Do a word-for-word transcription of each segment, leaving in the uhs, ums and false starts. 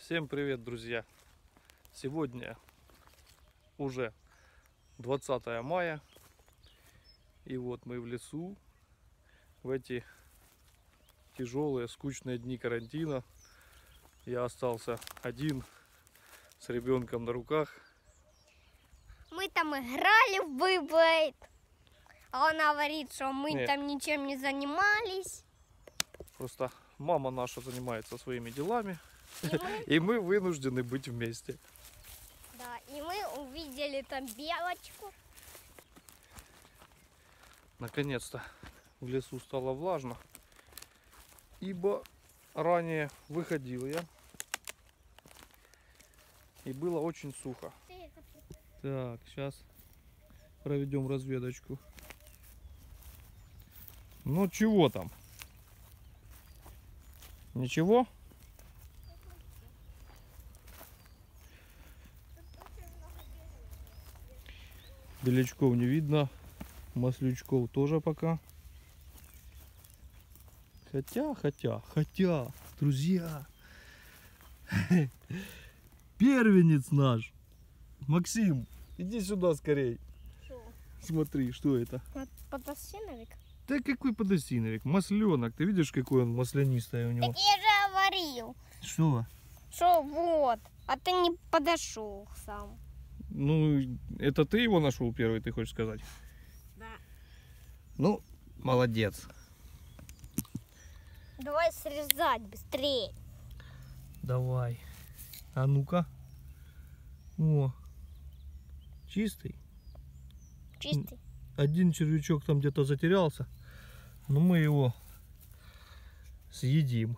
Всем привет, друзья! Сегодня уже двадцатое мая, и вот мы в лесу в эти тяжелые, скучные дни карантина. Я остался один с ребенком на руках. Мы там играли в Бейблейд, а он говорит, что мы Нет. там ничем не занимались. Просто мама наша занимается своими делами, И мы, и мы вынуждены быть вместе. да, и мы увидели там белочку. Наконец-то в лесу стало влажно, ибо ранее выходил я, и было очень сухо. Так, сейчас проведем разведочку. Ну чего там? Ничего? Белячков не видно, маслючков тоже пока. Хотя, хотя, хотя, друзья, первенец наш, Максим, иди сюда скорей. Шо? Смотри, что это? Подосиновик? Да какой подосиновик? Масленок, ты видишь, какой он маслянистый у него? Так я же говорил, Что? что вот, а ты не подошел сам. Ну, это ты его нашел первый, ты хочешь сказать? Да. Ну, молодец. Давай срезать быстрее. Давай. А ну-ка. О, чистый. Чистый. Один червячок там где-то затерялся, но мы его съедим.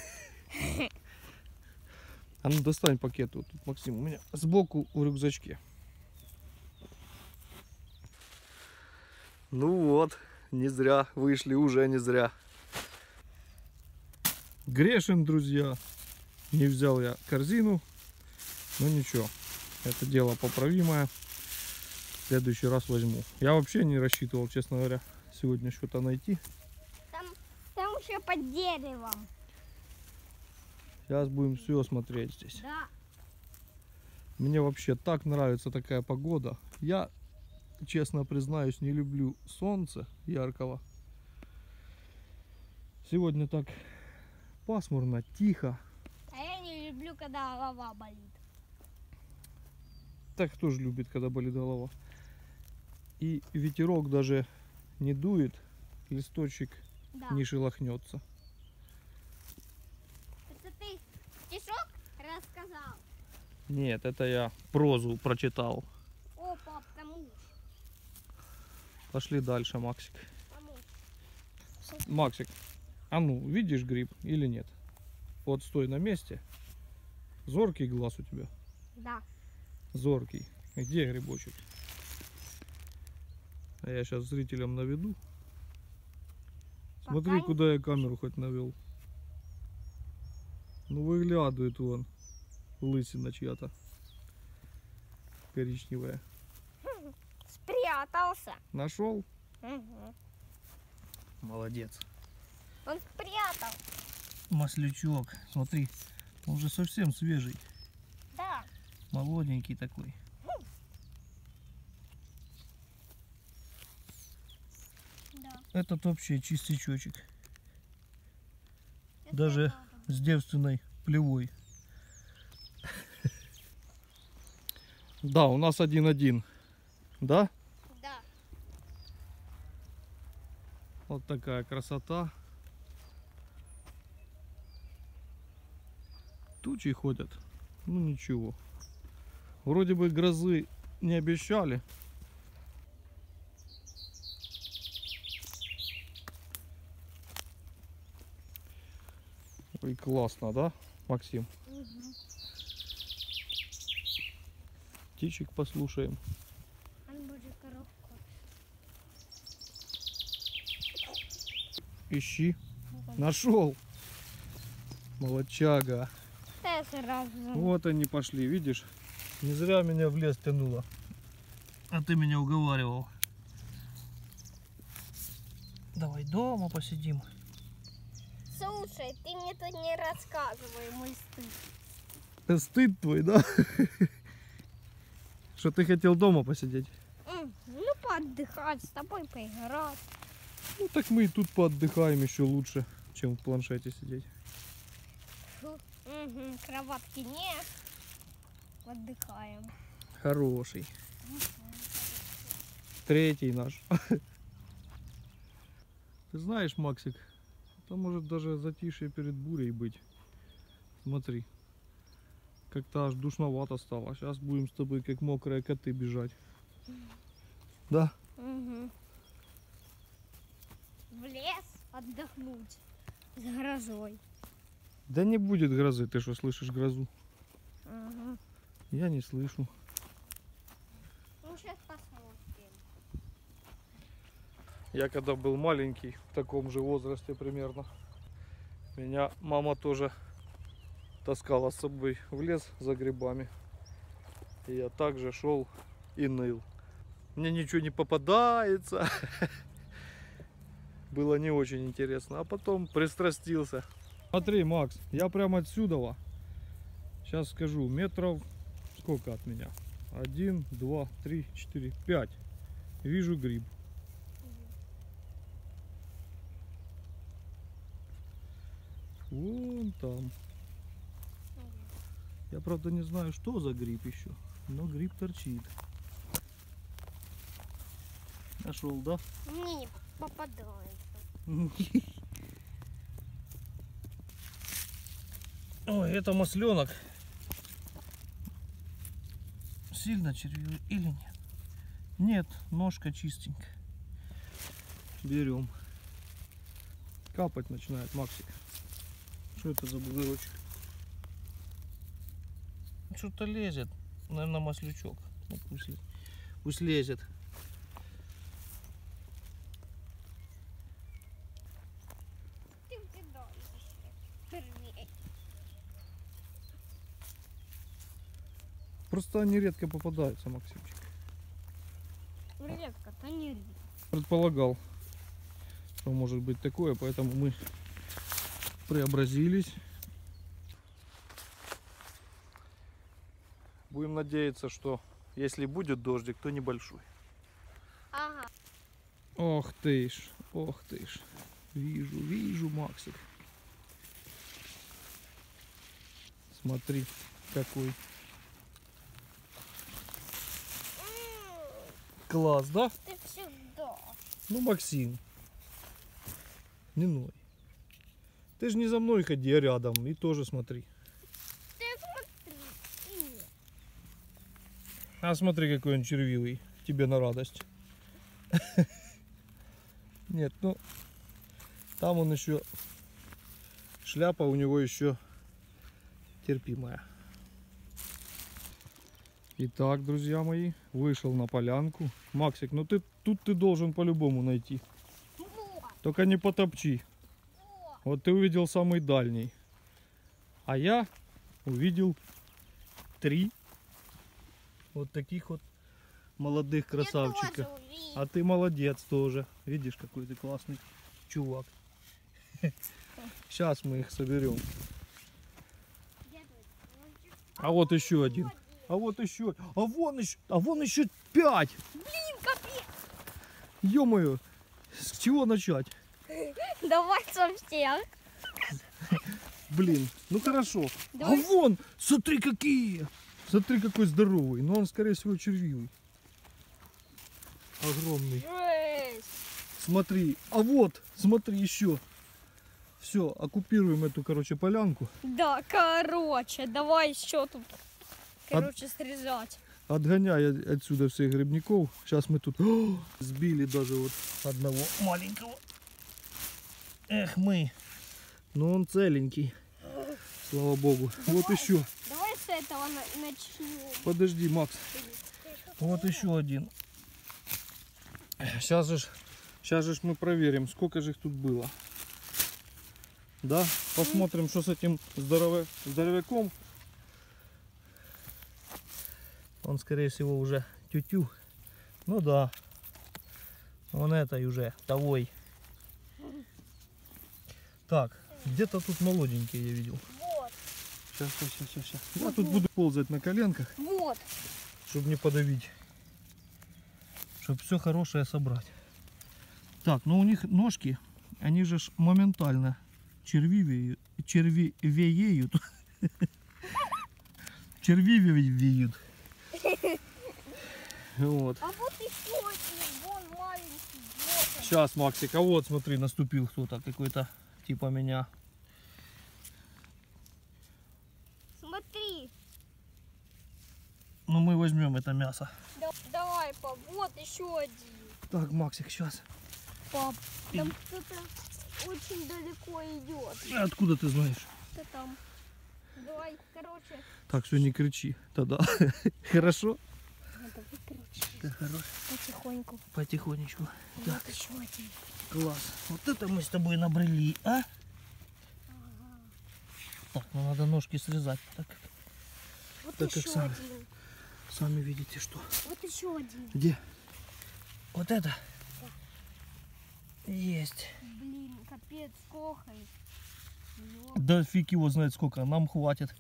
А ну достань пакет вот тут, Максим, у меня сбоку в рюкзачке. Ну вот, не зря вышли, уже не зря. Грешен, друзья. Не взял я корзину, но ничего, это дело поправимое. В следующий раз возьму. Я вообще не рассчитывал, честно говоря, сегодня что-то найти. Там, там еще под деревом. Сейчас будем все смотреть здесь. Да. Мне вообще так нравится такая погода. Я, честно признаюсь, не люблю солнца яркого. Сегодня так пасмурно, тихо. А я не люблю, когда голова болит. Так кто же любит, когда болит голова? И ветерок даже не дует, листочек Да. не шелохнется. Это ты стишок рассказал? Нет, это я прозу прочитал. О, пап, там уж. Пошли дальше, Максик. Там уж. Максик, а ну, видишь гриб или нет? Вот стой на месте. Зоркий глаз у тебя. Да. Зоркий. Где грибочек? А я сейчас зрителям наведу. Смотри, Пока куда я камеру хоть навел. Ну выглядывает вон. Лысина чья-то. Коричневая. Спрятался. Нашел? Угу. Молодец. Он спрятал. Маслючок. Смотри, он уже совсем свежий. Да. Молоденький такой. Да. Этот вообще чистячочек. Это Даже я тоже. с девственной плевой. Да, у нас один-один. Да? Да. Вот такая красота. Тучи ходят. Ну ничего. Вроде бы грозы не обещали. Ой, классно, да, Максим? Угу. Птичек послушаем. Он будет коробку. Ищи. Нашел. Молодчага. Да я сразу. Вот они пошли, видишь? Не зря меня в лес тянуло. А ты меня уговаривал. Давай дома посидим. Слушай, ты мне тут не рассказывай мой стыд. Стыд твой, да? Что ты хотел дома посидеть? М, Ну, поотдыхать, с тобой поиграть. Ну так мы и тут поотдыхаем еще лучше, чем в планшете сидеть. Фу. Мгм, кроватки нет. Отдыхаем. Хороший. Третий наш. Ты знаешь, Максик, это может даже затишье перед бурей быть. Смотри. Как-то аж душновато стало. Сейчас будем с тобой как мокрые коты бежать. Да? Мгм. В лес отдохнуть с грозой. Да не будет грозы. Ты что, слышишь грозу? Ага. Я не слышу. Ну, сейчас посмотрим. Я когда был маленький, в таком же возрасте примерно, меня мама тоже таскала с собой в лес за грибами. И я также шел и ныл. Мне ничего не попадается. Было не очень интересно. А потом пристрастился. Смотри, Макс, я прямо отсюда, сейчас скажу, метров сколько от меня? Один, два, три, четыре, пять. Вижу гриб. Вон там. Я, правда, не знаю, что за гриб еще, но гриб торчит. Нашел, да? Мне не попадается. Ой, это масленок. Сильно червивый или нет? Нет, ножка чистенькая. Берем. Капать начинает, Максик. Что это за бугорочек? Что-то лезет. Наверное, маслючок. Ну, пусть, пусть лезет. Ты где дальше? Червей. Просто они редко попадаются, Максимчик. Редко-то не редко. Предполагал, что может быть такое, поэтому мы преобразились. Будем надеяться, что если будет дождик, то небольшой. Ага. Ох ты ж, ох ты ж. Вижу, вижу, Максик. Смотри, какой. Класс, да? Ты всегда. Ну, Максим, не ной. Ты же не за мной ходи, а рядом. И тоже смотри. Ты смотри. И нет. А смотри, какой он червивый. Тебе на радость. Нет, ну, там он еще, шляпа у него еще терпимая. Итак, друзья мои, вышел на полянку. Максик, ну ты тут ты должен по-любому найти. Вот. Только не потопчи. Вот. Вот ты увидел самый дальний. А я увидел три вот таких вот молодых красавчика. Я тоже увидел. А ты молодец тоже. Видишь, какой ты классный чувак. Сейчас мы их соберем. А вот еще один. А вот еще. А вон еще. А вон еще пять. Блин, капец. Ё-моё. С чего начать? Давай со всех. Блин, ну хорошо. Давай. А вон, смотри какие. Смотри какой здоровый. Но он скорее всего червивый. Огромный. Жесть. Смотри. А вот, смотри еще. Все, оккупируем эту, короче, полянку. Да, короче, давай еще тут, короче, срезать. Отгоняя отсюда всех грибников. Сейчас мы тут О, сбили даже вот одного маленького. Эх мы. Но он целенький. Слава богу. Давай. Вот еще. Давай с этого на- начнем. Подожди, Макс. Вот еще один. Сейчас же, сейчас же мы проверим, сколько же их тут было. Да? Посмотрим, что с этим здоровя... здоровяком. Он, скорее всего, уже тю-тю. Ну да. Он этой уже, того. Так, где-то тут молоденькие я видел. Вот. Сейчас, сейчас, сейчас, сейчас. Я тут буду ползать на коленках, Вот. чтобы не подавить. Чтобы все хорошее собрать. Так, ну у них ножки, они же ж моментально червивеют. Червивеют. Червивеют. Вот. А вот еще один, вон маленький. Вот он. Сейчас, Максик, а вот смотри, наступил кто-то, какой-то типа меня. Смотри. Ну мы возьмем это мясо. Да- давай, пап, вот еще один. Так, Максик, сейчас. Пап, там кто-то очень далеко идет. Откуда ты знаешь? Кто там? Давай, короче. Так, все, не кричи. Тогда. Хорошо? Надо выкручивать. Да, хорош. Потихоньку. Потихонечку. Так, Вот еще один. класс. Вот это мы с тобой набрели, а? Ага. Так, ну надо ножки срезать. Так, Вот Так как еще сам. один. сами видите, что. Вот еще один. Где? Вот это? Есть. Блин, капец, кохает. Ёп. Да фиг его знает сколько, нам хватит.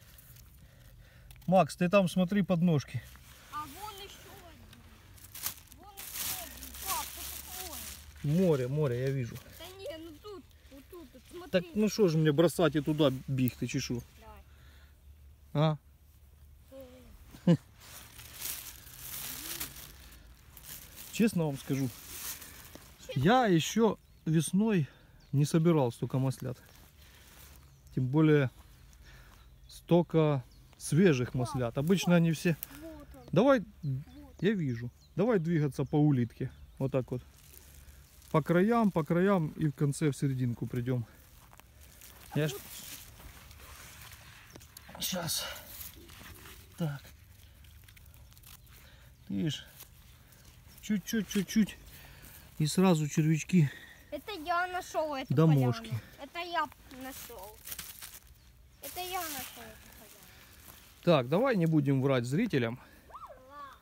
Макс, ты там смотри под ножки. А вон еще один. Вон еще один. Пап, что такое? Море, море, я вижу. Да не, ну тут, вот тут, вот, смотри. Так, ну что же мне бросать и туда биг, ты чешу? Давай. А? Честно вам скажу, я еще весной не собирал столько маслят. Тем более столько свежих маслят. Обычно они все... Вот он. Давай, Вот. я вижу. Давай двигаться по улитке. Вот так вот. По краям, по краям и в конце в серединку придем. Я ж... Сейчас. Так. Ты видишь? Чуть-чуть, чуть-чуть. И сразу червячки. Это я нашел эту Да поляну. мошки. Это я нашел. Это я нашел эту поляну. Так, давай не будем врать зрителям. Ладно.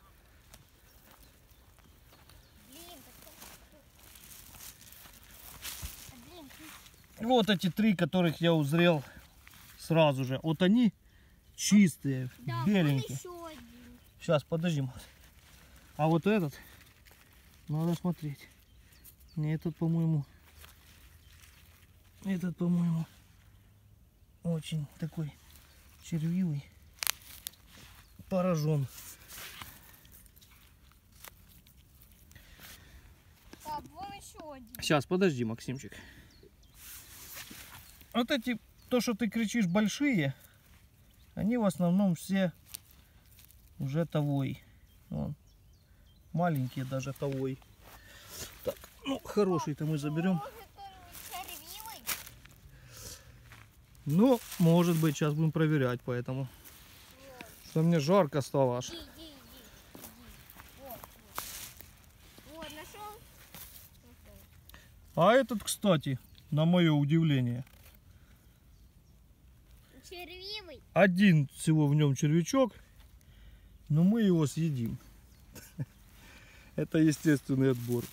Блин, так что- Блин, ты- Вот эти три, которых я узрел сразу же. Вот они чистые, да, вон беленькие. еще один. Сейчас, подожди, Макс. А вот этот, надо смотреть. Не, этот, по-моему, этот, по-моему, очень такой червивый. Поражен. Пап, вон еще один. Сейчас, подожди, Максимчик. Вот эти, то, что ты кричишь, большие, они в основном все уже тавой. Вон. Маленькие даже тавой. Так, ну, хороший-то мы заберем. Может, он не червивый? Ну, может быть, сейчас будем проверять, поэтому. Вот. Что мне жарко стало аж. Иди, иди, иди, иди. Вот, вот. Вот, нашел? Нашел. А этот, кстати, на мое удивление, Червивый? один всего в нем червячок, но мы его съедим. Это естественный отбор.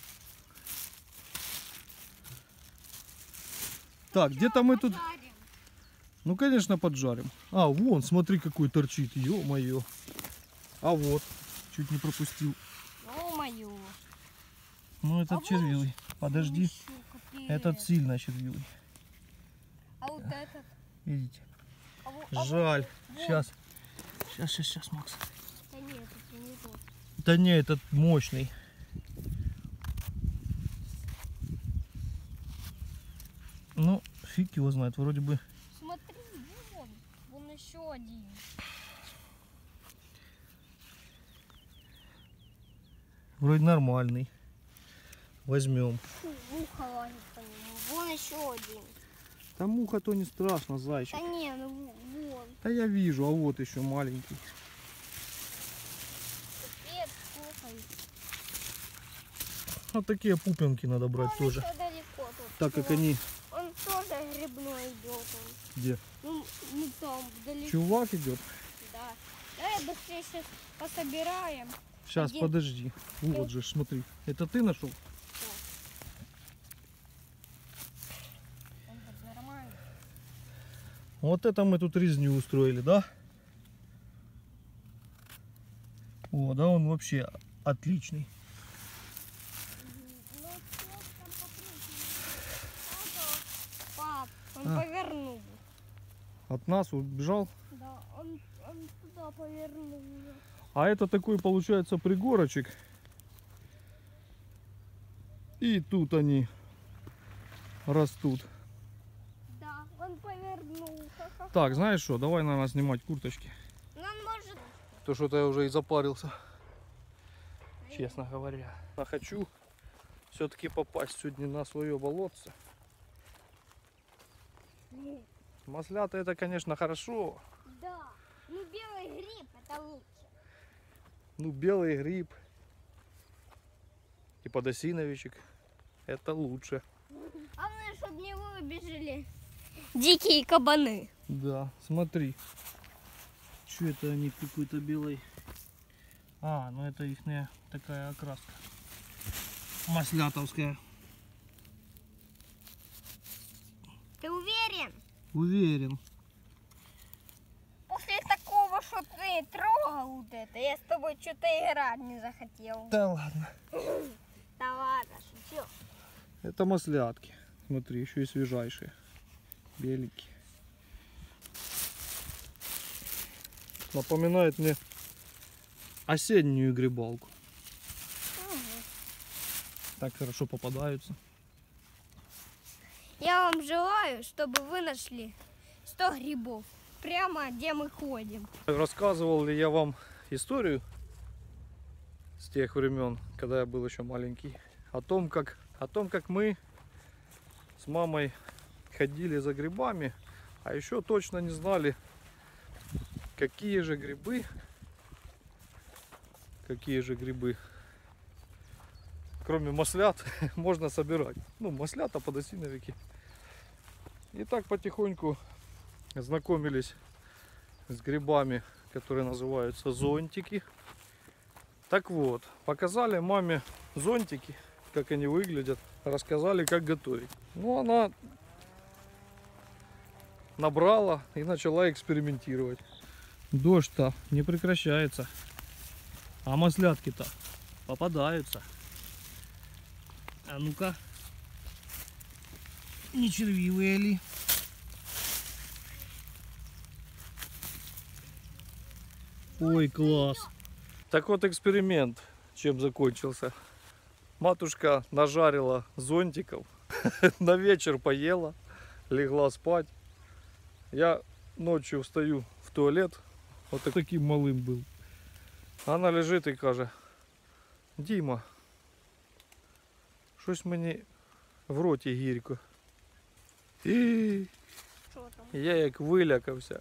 Так, где-то мы тут... Пожарим. Ну, конечно, поджарим. А, вон, смотри, какой торчит. Ё-моё. А вот, чуть не пропустил. Ё-моё. Ну, этот А червивый. Подожди, Ещё капец. этот сильно червивый. А вот этот? Видите? А вот- а вот- Жаль. вот. Сейчас. Сейчас, сейчас, сейчас, Макс. Да нет, это не тот. Да не, этот мощный. Ну, фиг его знает, вроде бы. Смотри, вон. Вон еще один. Вроде нормальный. Возьмем. Фу, муха лазит по нему. Вон еще один. Там муха то не страшно, зайчик. Да не, ну в- вон. Да я вижу, а вот еще маленький. Капец, кухает. Вот такие пупенки надо брать Он тоже. еще далеко тут. Так как Чувак. они... Он тоже грибной идет. Он. Где? Ну, ну там, вдалеке. Чувак идет. Да. Давай быстрее сейчас пособираем. Сейчас, Один. подожди. Вот же, смотри. Это ты нашел? Он так нормально. Вот это мы тут резню устроили, да? О, да, он вообще отличный. Ну, что там попробуй. Пап, он А. повернул. От нас убежал. Да, он, он туда повернул. А это такой, получается, пригорочек. И тут они растут. Да, он повернул. Ха-ха. Так, знаешь что, давай, наверное, снимать курточки. Ну, он может... То что-то я уже и запарился, честно говоря. А хочу все-таки попасть сегодня на свое болотце. Маслята это, конечно, хорошо. Да, ну белый гриб это лучше. Ну, белый гриб и подосиновичек это лучше. Главное, чтобы не выбежали дикие кабаны. Да, смотри. Что это они какой-то белый? А, ну это их такая окраска. Маслятовская. Ты уверен? Уверен. После такого, что ты трогал вот это, я с тобой что-то играть не захотел. Да ладно. Да ладно, шучу. Это маслятки. Смотри, еще и свежайшие. Беленькие. Напоминает мне осеннюю грибалку. Так хорошо попадаются. Я вам желаю, чтобы вы нашли сто грибов. Прямо где мы ходим. Рассказывал ли я вам историю с тех времен, когда я был еще маленький, о том, как, о том, как мы с мамой ходили за грибами, а еще точно не знали, какие же грибы, какие же грибы, кроме маслят, можно собирать. Ну, маслята, подосиновики. И так потихоньку знакомились с грибами, которые называются зонтики. Так вот, показали маме зонтики, как они выглядят, рассказали, как готовить. Ну, она набрала и начала экспериментировать. Дождь-то не прекращается, а маслятки-то попадаются. А ну-ка, не червивые ли? Ой, класс. Так вот, эксперимент чем закончился. Матушка нажарила зонтиков, на вечер поела, легла спать. Я ночью встаю в туалет, вот таким малым был. Она лежит и каже: Діма, щось мені в роті гірко. І Що там? я як вилякався.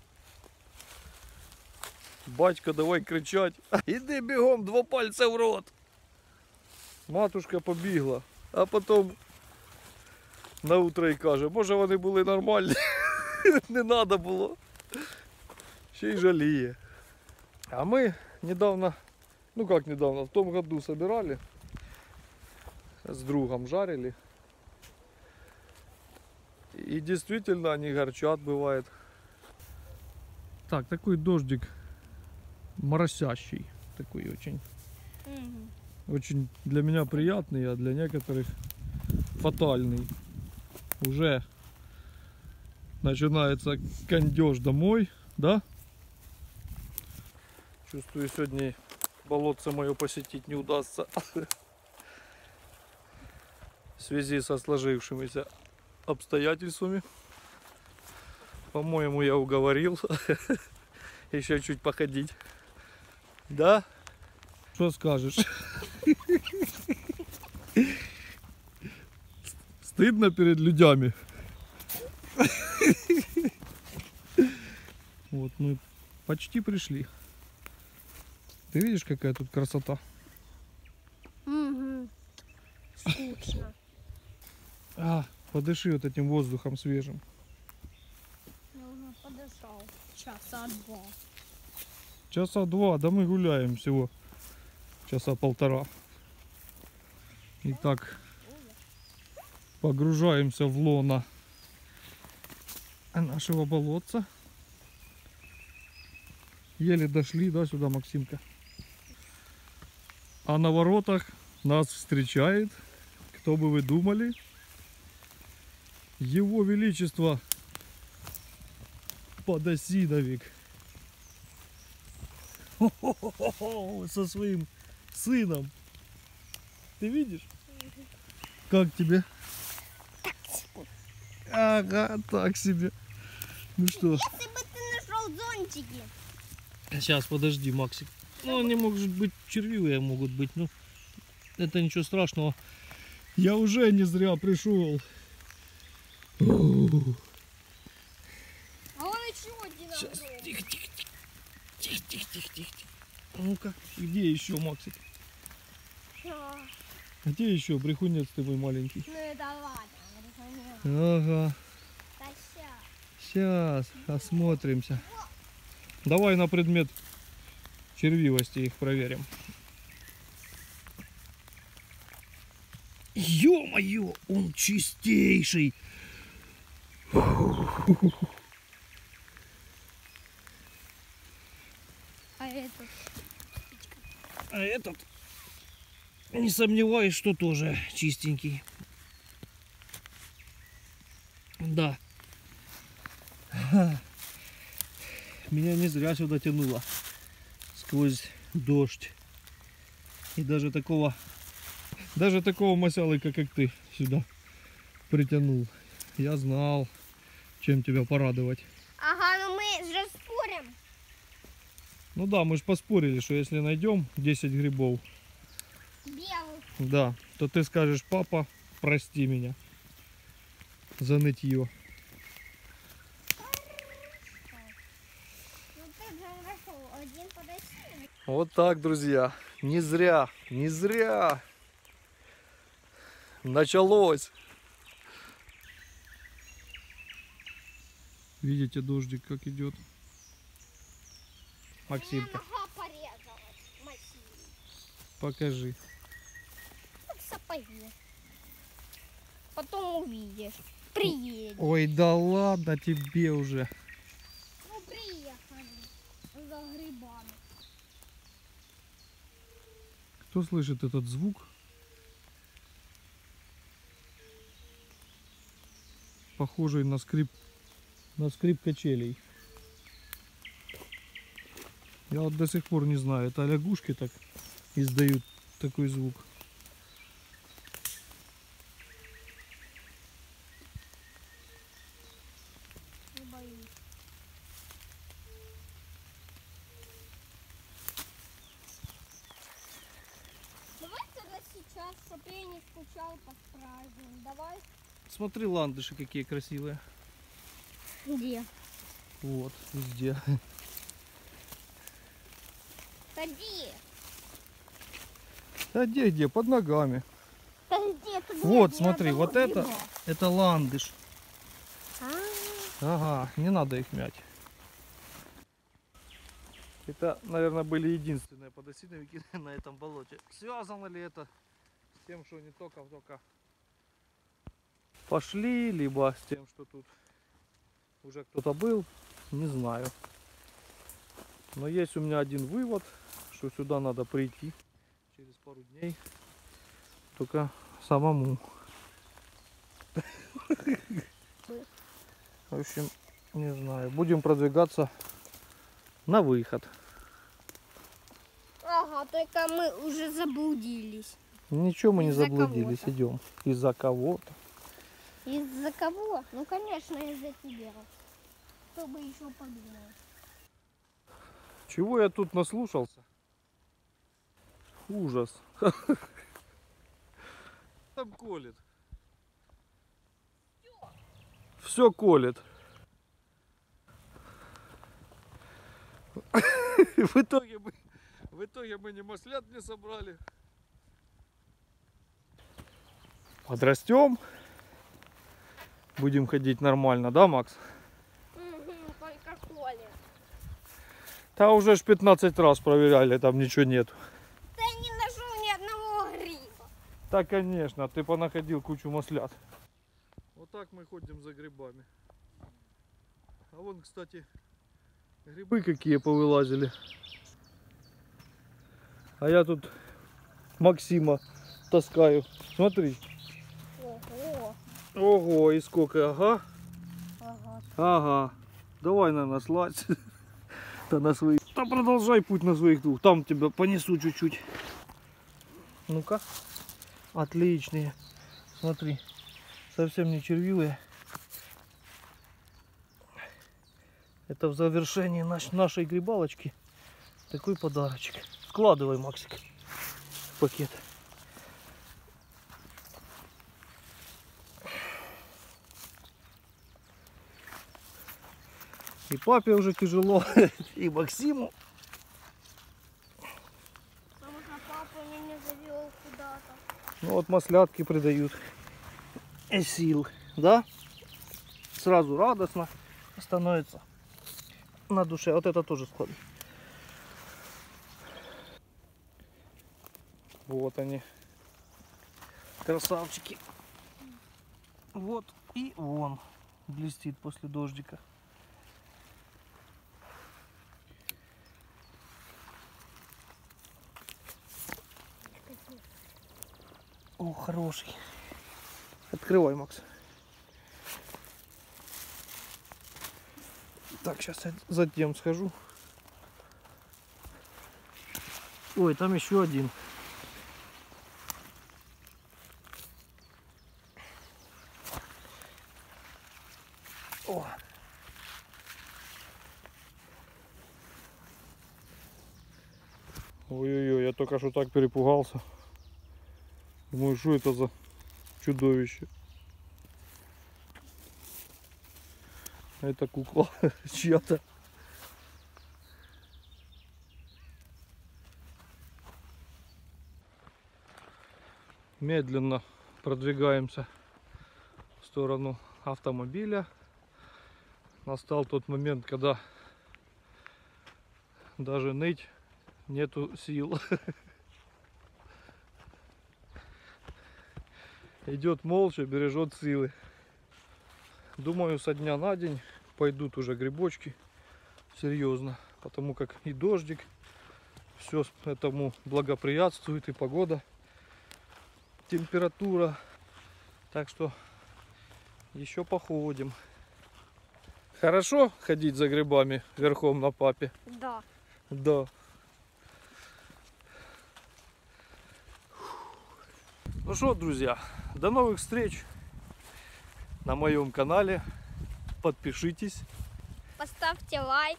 Батько давай кричать: іди бігом, два пальця в рот. Матушка побігла, а потім на утро і каже: може вони були нормальні, не треба було. Ще й жаліє. А ми недавно, ну как недавно, в том году собирали, с другом жарили. И действительно они горчат, бывает. Так, такой дождик моросящий, такой очень, Угу. очень для меня приятный, а для некоторых фатальный. Уже начинается кондеж домой, да? Чувствую, сегодня болотце мое посетить не удастся в связи со сложившимися обстоятельствами. По-моему, я уговорил еще чуть походить. Да? Что скажешь? Стыдно перед людьми. Вот мы почти пришли. Ты видишь, какая тут красота? Угу. Скучно. А, подыши вот этим воздухом свежим. Я уже подошел. Часа два. Часа два, да мы гуляем всего часа полтора. Итак, погружаемся в лоно нашего болотца. Еле дошли, да, сюда, Максимка. А на воротах нас встречает, кто бы вы думали, Его Величество Подосиновик. Хо-хо-хо-хо, со своим сыном. Ты видишь? Как тебе? Ага, так себе. Ну что? Если бы ты нашел зонтики. Сейчас, подожди, Максик. Ну, они могут быть червивые, могут быть, ну, это ничего страшного. Я уже не зря пришел. А он еще один. Сейчас, тихо, тихо, тихо, тихо, тихо, тихо, тихо. Ну-ка, где еще, Максик? Что? Где еще, брехунец ты мой маленький? Ну это ладно. Ага, Да ща. сейчас осмотримся. Давай на предмет червивости их проверим. Ё-моё, он чистейший. А этот? А этот, не сомневаюсь, что тоже чистенький. Да. Меня не зря сюда тянуло. Сквозь дождь. И даже такого, даже такого масялыка, как ты, сюда притянул. Я знал, чем тебя порадовать. Ага, ну мы же спорим. Ну да, мы же поспорили, что если найдем десять грибов, Белых. да, то ты скажешь: папа, прости меня за нытье. Ну ты же нашел один подосиновик. Вот так, друзья. Не зря, не зря началось. Видите, дождик как идет. Максимка, Нога порезалась. Массивно. покажи. Как сапоги. Потом увидишь. Приедешь. Ой, да ладно тебе уже. Ну приехали за грибами. Кто слышит этот звук? Похожий на скрип, на скрип качелей. Я вот до сих пор не знаю, это лягушки так издают такой звук. Не боюсь. Давай тогда сейчас, чтоб я не скучал по праздникам. Давай. Смотри, ландыши какие красивые. Где? Вот, везде. Ходи. А где, где? Под ногами. Да где тут Вот, нет ни смотри, одного вот это, гриба? это ландыш. А, Ага, не надо их мять. Это, наверное, были единственные подосиновики на этом болоте. Связано ли это с тем, что не только-только пошли, либо с тем, что тут уже кто-то был, не знаю. Но есть у меня один вывод, что сюда надо прийти через пару дней, только самому. В общем, не знаю, будем продвигаться на выход. ага, только мы уже заблудились. Ничего мы не Из-за заблудились, кого-то. идем. Из-за кого-то. Из-за кого? Ну, конечно, из-за тебя. Кто бы еще подумал. Чего я тут наслушался? Ужас. Там колет. Все колет. В итоге мы, в итоге мы ни маслят не собрали. Подрастем. Будем ходить нормально, да, Макс? Угу, только Коля. Да уже ж пятнадцать раз проверяли, там ничего нету. Да я не нашел ни одного гриба. Да, конечно, ты понаходил кучу маслят. Вот так мы ходим за грибами. А вон, кстати, грибы какие повылазили. А я тут Максима таскаю. Смотри. Ого. Ого, и сколько, ага. Ага. Ага. Давай, наверное, слазь. Да на своих. Да продолжай путь на своих двух. Там тебя понесу чуть-чуть. Ну-ка. Отличные. Смотри. Совсем не червивые. Это в завершении наш, нашей грибалочки. Такой подарочек. Складывай, Максик, в пакет. И папе уже тяжело, и Максиму. Потому что папа меня завел куда-то. Ну вот маслятки придают и сил, да? Сразу радостно становится на душе. Вот это тоже складывай. Вот они, красавчики. Вот и вон блестит после дождика. О, хороший. Открывай, Макс. Так, сейчас я затем схожу. Ой, там еще один. О. Ой-ой-ой, я только что так перепугался. Думаю, что это за чудовище? Это кукла чья-то. Медленно продвигаемся в сторону автомобиля. Настал тот момент, когда даже ныть нету сил. Идет молча, бережет силы. Думаю, со дня на день пойдут уже грибочки. Серьезно. Потому как и дождик, все этому благоприятствует, и погода, температура. Так что еще походим. Хорошо ходить за грибами верхом на папе? Да. Да. Ну что, друзья, до новых встреч на моем канале. Подпишитесь. Поставьте лайк.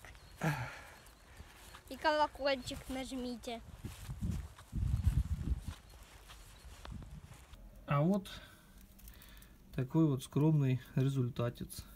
И колокольчик нажмите. А вот такой вот скромный результатец.